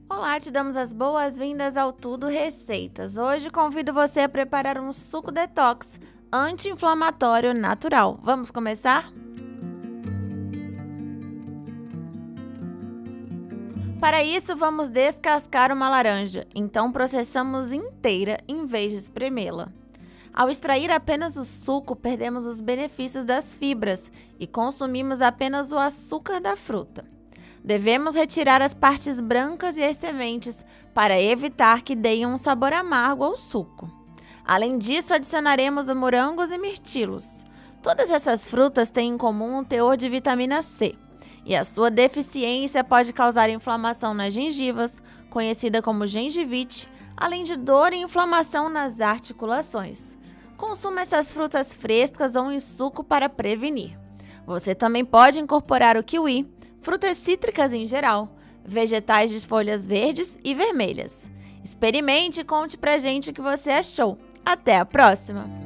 Olá, te damos as boas-vindas ao Tudo Receitas. Hoje convido você a preparar um suco detox anti-inflamatório natural. Vamos começar? Para isso, vamos descascar uma laranja, então processamos inteira em vez de espremê-la. Ao extrair apenas o suco, perdemos os benefícios das fibras e consumimos apenas o açúcar da fruta. Devemos retirar as partes brancas e as sementes para evitar que deem um sabor amargo ao suco. Além disso, adicionaremos morangos e mirtilos. Todas essas frutas têm em comum um teor de vitamina C, e a sua deficiência pode causar inflamação nas gengivas, conhecida como gengivite, além de dor e inflamação nas articulações. Consuma essas frutas frescas ou em suco para prevenir. Você também pode incorporar o kiwi, frutas cítricas em geral, vegetais de folhas verdes e vermelhas. Experimente e conte pra gente o que você achou. Até a próxima!